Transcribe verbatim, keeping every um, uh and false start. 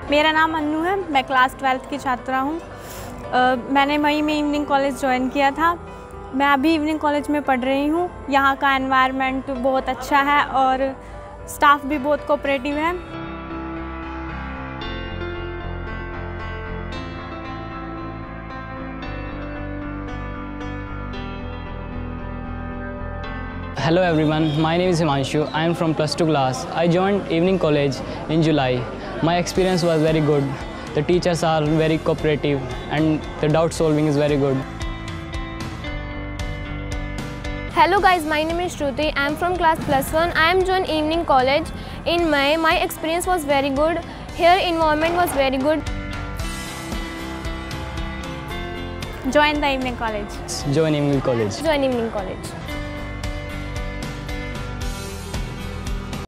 मेरा नाम अन्नू है, मैं क्लास ट्वेल्थ की छात्रा हूँ। मैंने मई में इवनिंग कॉलेज ज्वाइन किया था। मैं अभी इवनिंग कॉलेज में पढ़ रही हूँ। यहाँ का एनवायरनमेंट बहुत अच्छा है और स्टाफ भी बहुत कोऑपरेटिव है। Hello everyone, my name is Himanshu. I am from plus two class. I joined evening college in July. My experience was very good. The teachers are very cooperative and the doubt solving is very good. Hello guys, my name is Shruti. I am from class plus one. I am joined evening college in May. My experience was very good. Here environment was very good. Join the evening college. Join evening college. Join evening college.